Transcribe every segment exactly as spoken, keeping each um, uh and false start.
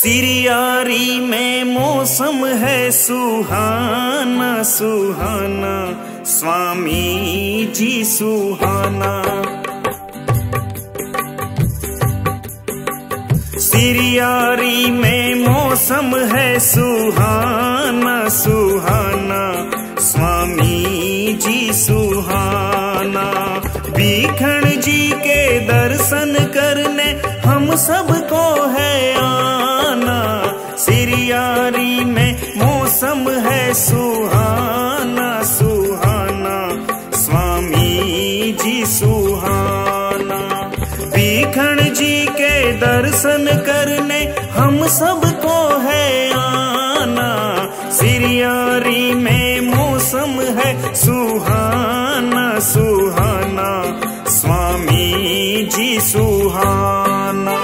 सिरियारी में मौसम है सुहाना सुहाना, स्वामी जी सुहाना। सिरियारी में मौसम है सुहाना सुहाना, स्वामी जी सुहाना। बीखण जी के दर्शन करने हम सबको है आना। सिरियारी में मौसम है सुहाना सुहाना, स्वामी जी सुहाना। बीखण जी के दर्शन करने हम सबको है आना। सिरियारी में मौसम है सुहाना सुहाना, स्वामी जी सुहाना।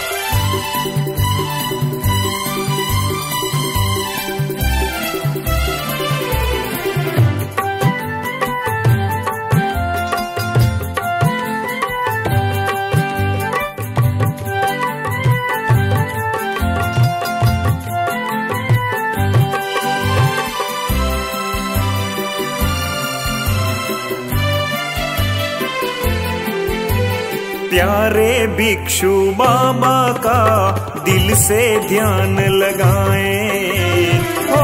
प्यारे भिक्षु बाबा का दिल से ध्यान लगाएं। ओ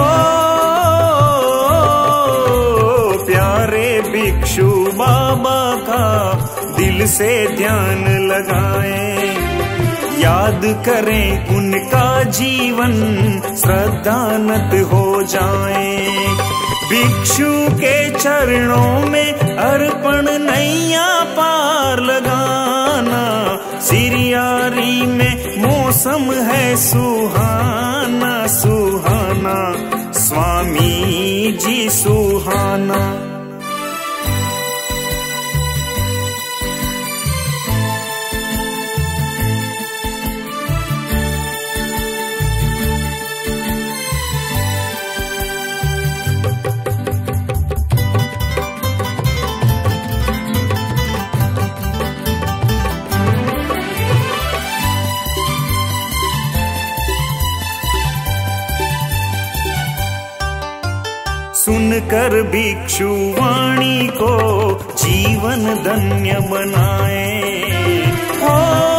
प्यारे भिक्षु बाबा का दिल से ध्यान लगाएं। याद करें उनका जीवन, श्रद्धानत हो जाएं। भिक्षु के चरणों में अर्पण नैया पार लगाना। सिरियारी में मौसम है सुहाना सुहाना, स्वामी जी सुहाना। सुनकर भिक्षु वाणी को जीवन धन्य बनाए। हो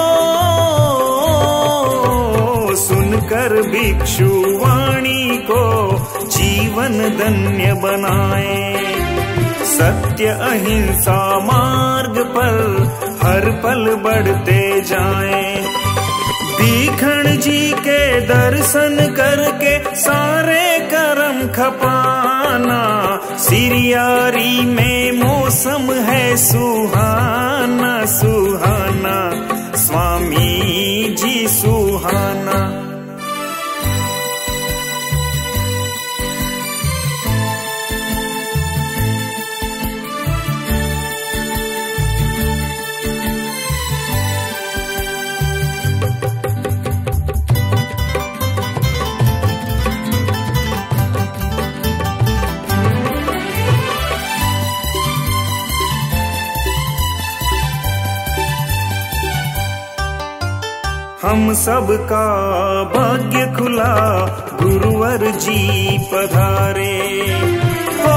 सुनकर भिक्षु वाणी को जीवन धन्य बनाए। सत्य अहिंसा मार्ग पर हर पल बढ़ते जाएं। बीखण जी के दर्शन करके सारे कर्म खपाना। सिरियारी में मौसम है सुहाना सुहाना, स्वामी जी सुहाना। हम सबका भाग्य खुला, गुरुवर जी पधारे। हो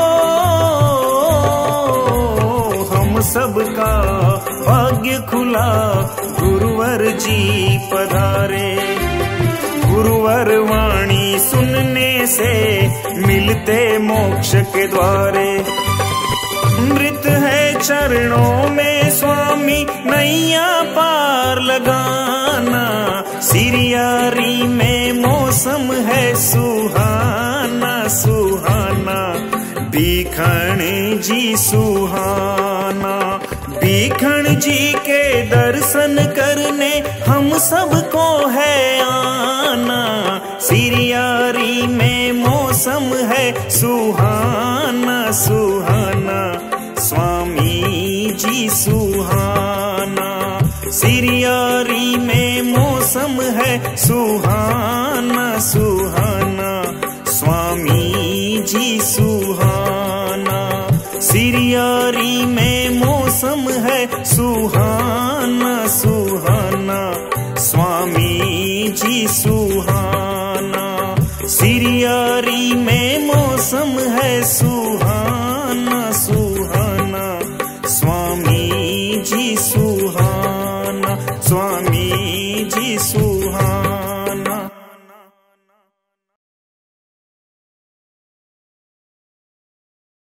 हम सबका भाग्य खुला, गुरुवर जी पधारे। गुरुवर वाणी सुनने से मिलते मोक्ष के द्वारे। मृत है चरणों में स्वामी नैया पार लगाना। सिरियारी में मौसम है सुहाना सुहाना, बीखण जी सुहाना। बीखण जी के दर्शन करने हम सबको है आना। सिरियारी में मौसम है सुहाना सुहाना, स्वामी जी सुहाना। सिरियारी में मौसम है सुहाना सुहाना, स्वामी जी सुहाना। सिरियारी में मौसम है सुहाना सुहाना, स्वामी जी सुहाना। यारी में मौसम है सुहाना।